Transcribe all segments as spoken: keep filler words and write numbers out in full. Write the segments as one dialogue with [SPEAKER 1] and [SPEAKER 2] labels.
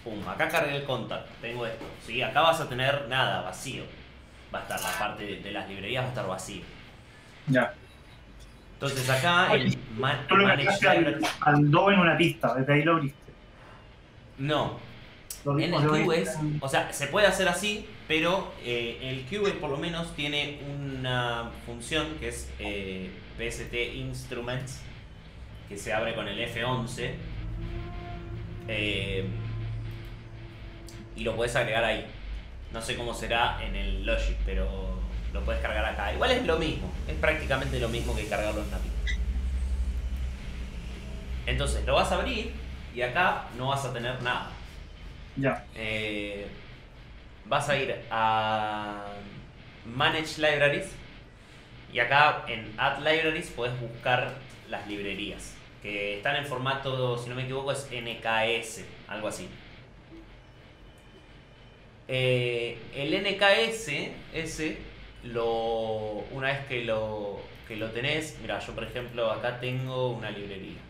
[SPEAKER 1] pum, acá cargué el contact, tengo esto, ¿sí? Acá vas a tener nada, vacío. Va a estar la parte de, de las librerías, va a estar vacío.
[SPEAKER 2] Ya.
[SPEAKER 1] Entonces acá
[SPEAKER 2] Oye,
[SPEAKER 1] en man,
[SPEAKER 2] tú lo
[SPEAKER 1] Manage
[SPEAKER 2] cargaste al,
[SPEAKER 1] Libraries...
[SPEAKER 2] al do en una pista, desde ahí lo abriste.
[SPEAKER 1] No,
[SPEAKER 2] Lo,
[SPEAKER 1] en
[SPEAKER 2] o
[SPEAKER 1] el
[SPEAKER 2] lo abriste
[SPEAKER 1] Cubase,
[SPEAKER 2] en-
[SPEAKER 1] o sea, se puede hacer así, pero eh, el Cubase por lo menos tiene una función que es eh, P S T Instruments, que se abre con el F once. Eh, y lo puedes agregar ahí. No sé cómo será en el Logic, pero lo puedes cargar acá. Igual es lo mismo, es prácticamente lo mismo que cargarlo en una pista. Entonces lo vas a abrir y acá no vas a tener nada.
[SPEAKER 2] Ya.
[SPEAKER 1] Eh, vas a ir a Manage Libraries y acá en Add Libraries puedes buscar las librerías que están en formato, si no me equivoco, es N K S, algo así. Eh, el N K S, ese, lo, una vez que lo, que lo tenés, mira, yo por ejemplo acá tengo una librería.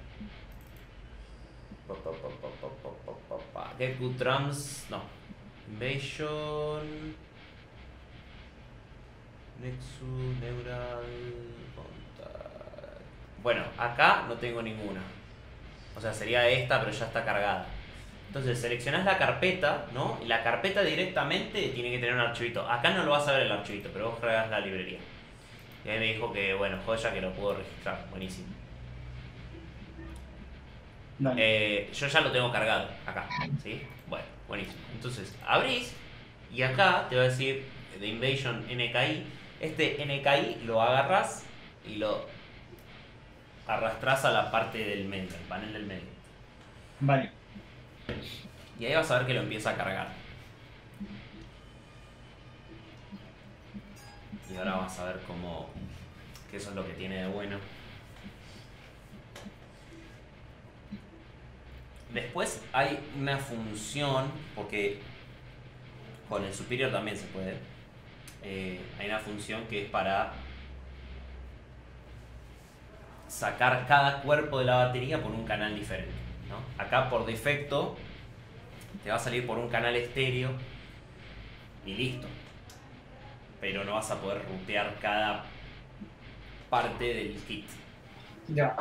[SPEAKER 1] Pa, pa, pa, pa, pa, pa, pa, pa, pa. Get Good Drums, no. Invasion, Nexus, Neural, Contact. Bueno, acá no tengo ninguna. O sea, sería esta, pero ya está cargada. Entonces seleccionás la carpeta, ¿no? Y la carpeta directamente tiene que tener un archivito. Acá no lo vas a ver el archivito, pero vos cargas la librería. Y ahí me dijo que, bueno, joya, que lo puedo registrar. Buenísimo.
[SPEAKER 2] Dale.
[SPEAKER 1] Eh, yo ya lo tengo cargado acá, ¿sí? Bueno, buenísimo. Entonces, abrís y acá te va a decir The Invasion N K I. Este N K I lo agarras y lo arrastras a la parte del medio, el panel del medio.
[SPEAKER 2] Vale.
[SPEAKER 1] Y ahí vas a ver que lo empieza a cargar. Y ahora vas a ver cómo, que eso es lo que tiene de bueno. Después hay una función, porque con el Superior también se puede. Eh, hay una función que es para sacar cada cuerpo de la batería por un canal diferente, ¿no? Acá por defecto te va a salir por un canal estéreo y listo. Pero no vas a poder rutear cada parte del kit.
[SPEAKER 2] Ya.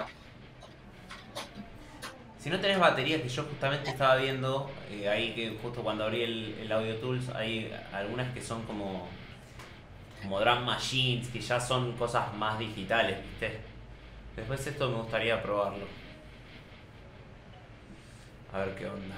[SPEAKER 1] Si no tenés baterías, que yo justamente estaba viendo, eh, ahí que justo cuando abrí el, el Audio Tools, hay algunas que son como, como drum machines, que ya son cosas más digitales, ¿viste? Después esto me gustaría probarlo. A ver qué onda.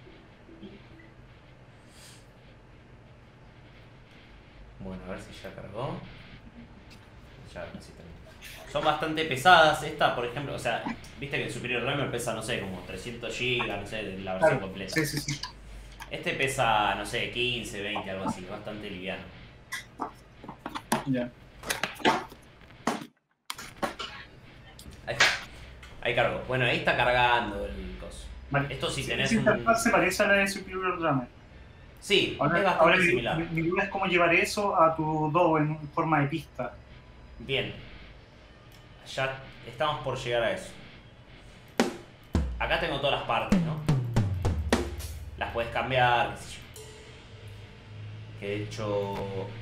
[SPEAKER 1] Bueno, a ver si ya cargó. Ya casi terminó. Son bastante pesadas. Esta, por ejemplo, o sea, viste que el Superior Driver pesa, no sé, como trescientos gigas, no sé, de la versión
[SPEAKER 2] Claro.
[SPEAKER 1] completa.
[SPEAKER 2] Sí, sí, sí.
[SPEAKER 1] Este pesa, no sé, quince, veinte, algo así, bastante liviano.
[SPEAKER 2] Ya.
[SPEAKER 1] Ahí está. Ahí cargó. Bueno, ahí está cargando el coso.
[SPEAKER 2] Vale.
[SPEAKER 1] Esto si
[SPEAKER 2] Sí,
[SPEAKER 1] tenés
[SPEAKER 2] esa
[SPEAKER 1] un...
[SPEAKER 2] interfaz se parece a la de Superior Drummer.
[SPEAKER 1] Sí, es
[SPEAKER 2] Ahora,
[SPEAKER 1] bastante
[SPEAKER 2] ahora mi,
[SPEAKER 1] similar.
[SPEAKER 2] mi- mi duda es cómo llevar eso a tu D A W en forma de pista.
[SPEAKER 1] Bien. Ya estamos por llegar a eso. Acá tengo todas las partes, ¿no? Las puedes cambiar, qué sé yo. Que de hecho...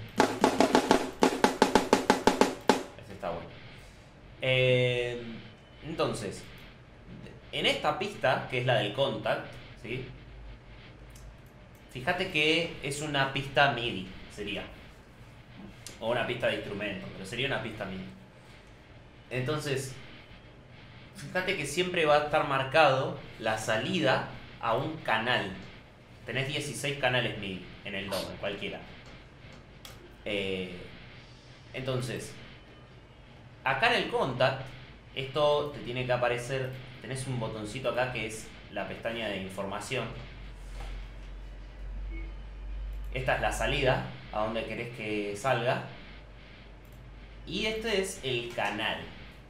[SPEAKER 1] Este está bueno. Eh, entonces, en esta pista, que es la del contact, ¿sí? Fíjate que es una pista MIDI, sería. O una pista de instrumento, pero sería una pista MIDI. Entonces, fíjate que siempre va a estar marcado la salida a un canal. Tenés dieciséis canales MIDI en el D O M, cualquiera. Eh, entonces, acá en el contact, esto te tiene que aparecer, tenés un botoncito acá que es la pestaña de información. Esta es la salida, a donde querés que salga. Y este es el canal.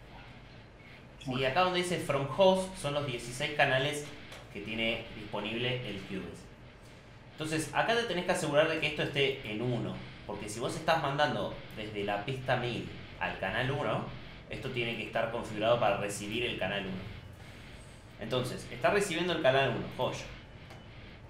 [SPEAKER 1] Y acá donde dice From Host son los dieciséis canales que tiene disponible el Cubase. Entonces acá te tenés que asegurar de que esto esté en uno. Porque si vos estás mandando desde la pista MIDI al canal uno, esto tiene que estar configurado para recibir el canal uno. Entonces, está recibiendo el canal uno, joya.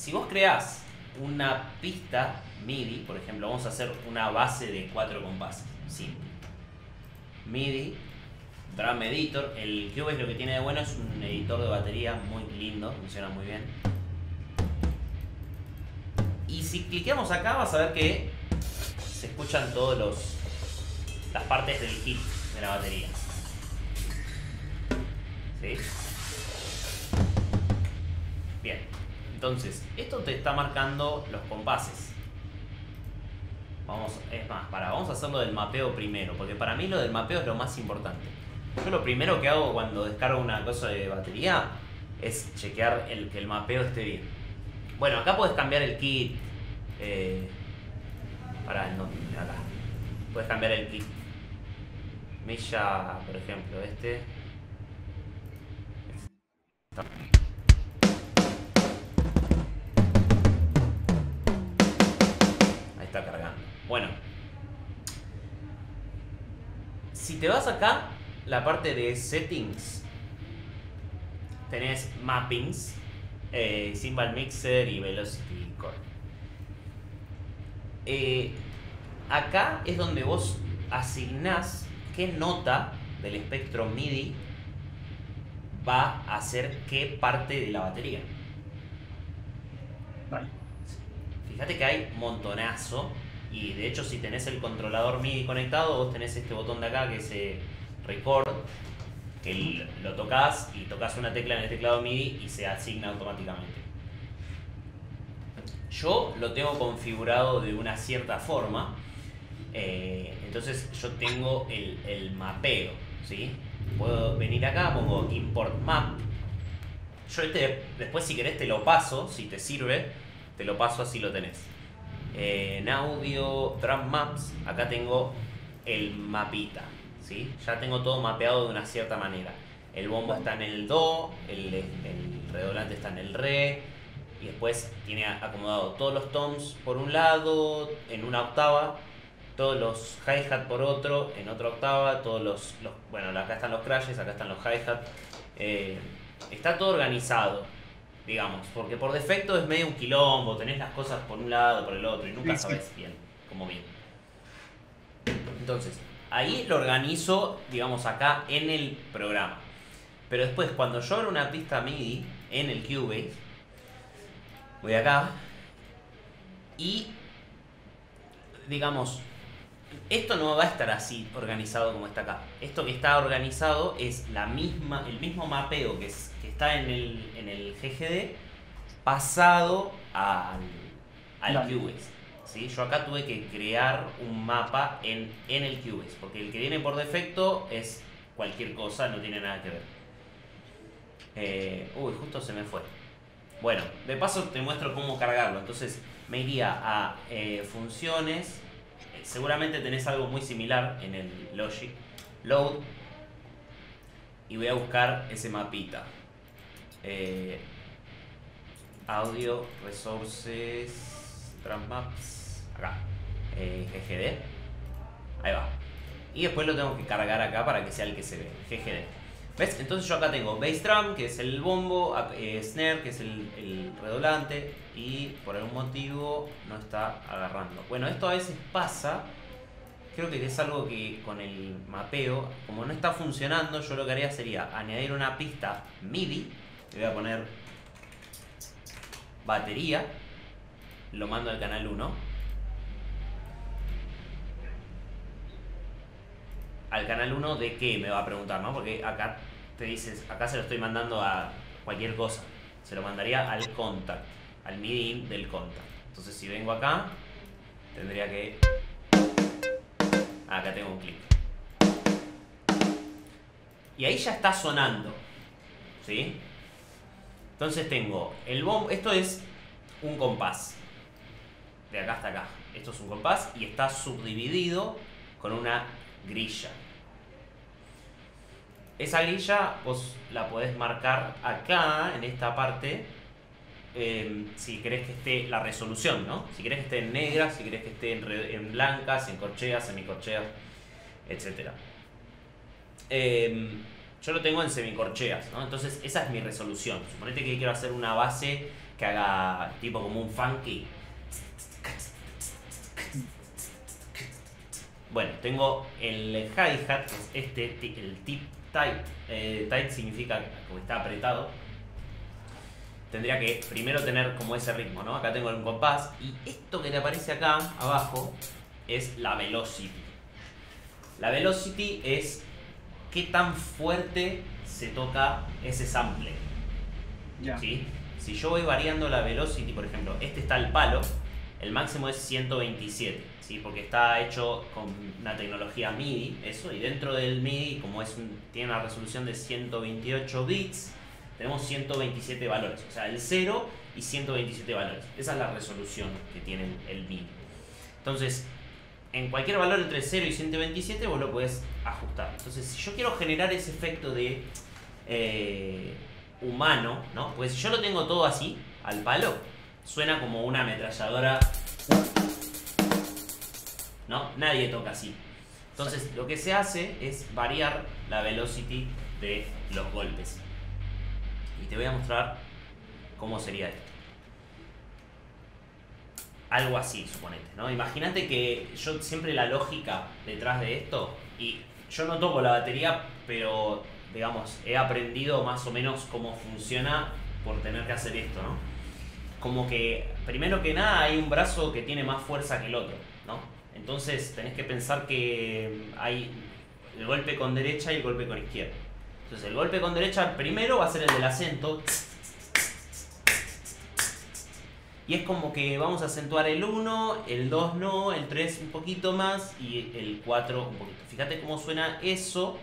[SPEAKER 1] si vos creás una pista MIDI, por ejemplo, vamos a hacer una base de cuatro compases, simple. MIDI, Drum Editor. El Cubase lo que tiene de bueno es un editor de batería muy lindo, funciona muy bien. Y si cliqueamos acá vas a ver que se escuchan todos los las partes del kit de la batería. ¿Sí? Bien. Entonces, esto te está marcando los compases. Vamos, es más, para, vamos a hacerlo del mapeo primero, porque para mí lo del mapeo es lo más importante. Yo lo primero que hago cuando descargo una cosa de batería es chequear el, que el mapeo esté bien. Bueno, acá puedes cambiar el kit. Eh, para, no, acá. Puedes cambiar el kit. Milla, por ejemplo, este. Ahí está cargando. Bueno. Si te vas acá, la parte de settings, tenés mappings, eh, Cymbal Mixer y Velocity Core. Eh, acá es donde vos asignás qué nota del espectro MIDI va a hacer qué parte de la batería.
[SPEAKER 2] Vale.
[SPEAKER 1] Fíjate que hay montonazo. Y de hecho, si tenés el controlador MIDI conectado, vos tenés este botón de acá que es eh, Record, que lo tocas y tocas una tecla en el teclado MIDI y se asigna automáticamente. Yo lo tengo configurado de una cierta forma, eh, entonces yo tengo el, el mapeo, ¿sí? Puedo venir acá, pongo Import Map. Yo este, después si querés te lo paso, si te sirve, te lo paso así lo tenés. Eh, en audio, Drum Maps, acá tengo el mapita, ¿sí? Ya tengo todo mapeado de una cierta manera. El bombo está en el Do, el, el redoblante está en el Re, y después tiene acomodado todos los toms por un lado, en una octava, todos los hi-hat por otro, en otra octava, todos los, los... Bueno, acá están los crashes, acá están los hi-hat. Eh, está todo organizado, digamos, porque por defecto es medio un quilombo, tenés las cosas por un lado, por el otro, y nunca sabes bien cómo bien. Entonces, ahí lo organizo, digamos, acá en el programa. Pero después, cuando yo abro una pista MIDI en el Cubase, voy acá y, digamos, esto no va a estar así organizado como está acá. Esto que está organizado es la misma, el mismo mapeo que, es, que está en el, en el G G D pasado al, al
[SPEAKER 2] Dale.
[SPEAKER 1] Cubase, ¿sí? Yo acá tuve que crear un mapa en, en el Cubase, porque el que viene por defecto es cualquier cosa, no tiene nada que ver. Eh, uy, justo se me fue. Bueno, de paso te muestro cómo cargarlo. Entonces me iría a eh, funciones. Seguramente tenés algo muy similar en el Logic. Load. Y voy a buscar ese mapita. Eh, audio, resources, Drum Maps. Acá. Eh, G G D. Ahí va. Y después lo tengo que cargar acá para que sea el que se ve. G G D. ¿Ves? Entonces yo acá tengo bass drum, que es el bombo, eh, snare, que es el, el redoblante, y por algún motivo no está agarrando. Bueno, esto a veces pasa, creo que es algo que con el mapeo, como no está funcionando, yo lo que haría sería añadir una pista MIDI, le voy a poner batería, lo mando al canal uno. Al canal uno de qué, me va a preguntar, ¿no? Porque acá te dices, acá se lo estoy mandando a cualquier cosa. Se lo mandaría al contact, al MIDI del contact. Entonces si vengo acá, tendría que... Acá tengo un clic. Y ahí ya está sonando, ¿sí? Entonces tengo el bombo, esto es un compás. De acá hasta acá. Esto es un compás y está subdividido con una grilla. Esa grilla vos la podés marcar acá, en esta parte, eh, si querés que esté la resolución, ¿no? Si querés que esté en negra, si querés que esté en, en blancas, en corcheas, semicorcheas, etcétera. Eh, yo lo tengo en semicorcheas, ¿no? Entonces esa es mi resolución. Suponete que quiero hacer una base que haga tipo como un funky. Bueno, tengo el hi-hat, que es este, el tip tight. Eh, tight significa que está apretado. Tendría que primero tener como ese ritmo, ¿no? Acá tengo el compás y esto que te aparece acá abajo es la velocity. La velocity es qué tan fuerte se toca ese sample.
[SPEAKER 2] Ya.
[SPEAKER 1] ¿Sí? Si yo voy variando la velocity, por ejemplo, este está al palo, el máximo es ciento veintisiete, ¿sí? Porque está hecho con una tecnología MIDI, eso, y dentro del MIDI, como es un, tiene una resolución de ciento veintiocho bits, tenemos ciento veintisiete valores, o sea, el cero y ciento veintisiete valores. Esa es la resolución que tiene el MIDI. Entonces, en cualquier valor entre cero y ciento veintisiete vos lo podés ajustar. Entonces, si yo quiero generar ese efecto de eh, humano, ¿no? Pues si yo lo tengo todo así, al palo, suena como una ametralladora, ¿no? Nadie toca así. Entonces, lo que se hace es variar la velocity de los golpes. Y te voy a mostrar cómo sería esto. Algo así, suponete, ¿no? Imagínate que yo siempre la lógica detrás de esto, y yo no toco la batería, pero, digamos, he aprendido más o menos cómo funciona por tener que hacer esto, ¿no? Como que, primero que nada, hay un brazo que tiene más fuerza que el otro, ¿no? Entonces tenés que pensar que hay el golpe con derecha y el golpe con izquierda. Entonces el golpe con derecha primero va a ser el del acento. Y es como que vamos a acentuar el uno, el dos no, el tres un poquito más y el cuatro un poquito. Fíjate cómo suena eso.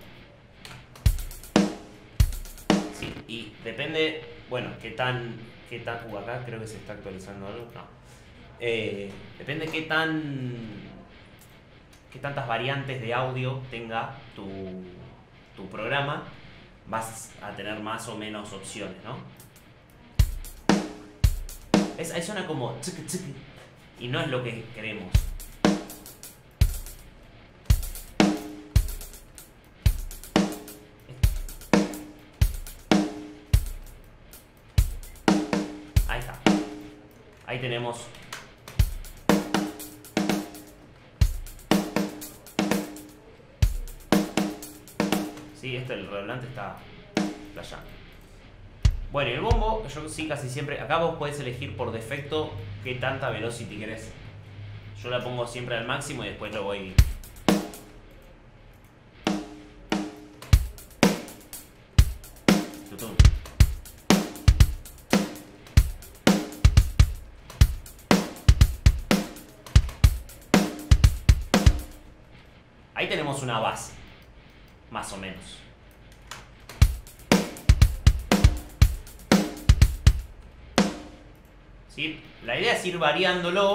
[SPEAKER 1] Sí, y depende, bueno, qué tan... Qué tan uh, acá creo que se está actualizando algo. No. Eh, depende qué tan... qué tantas variantes de audio tenga tu, tu programa. Vas a tener más o menos opciones, ¿no? Es, ahí suena como tsk, tsk, y no es lo que queremos. Ahí está. Ahí tenemos. Sí, este el redoblante está flasheando. Bueno, y el bombo, yo sí casi siempre... Acá vos podés elegir por defecto qué tanta velocity querés. Yo la pongo siempre al máximo y después lo voy... Tutum. Ahí tenemos una base, más o menos. ¿Sí? La idea es ir variándolo.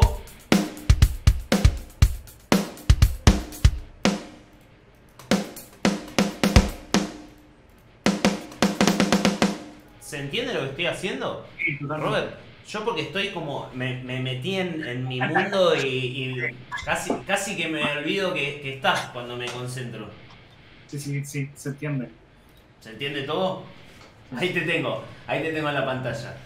[SPEAKER 1] ¿Se entiende lo que estoy haciendo?
[SPEAKER 2] Sí, totalmente.
[SPEAKER 1] Robert, yo porque estoy como... Me, me metí en, en mi mundo y, y casi, casi que me olvido que, que estás cuando me concentro.
[SPEAKER 2] Sí, sí, sí, se entiende.
[SPEAKER 1] ¿Se entiende todo? Ahí te tengo, ahí te tengo en la pantalla.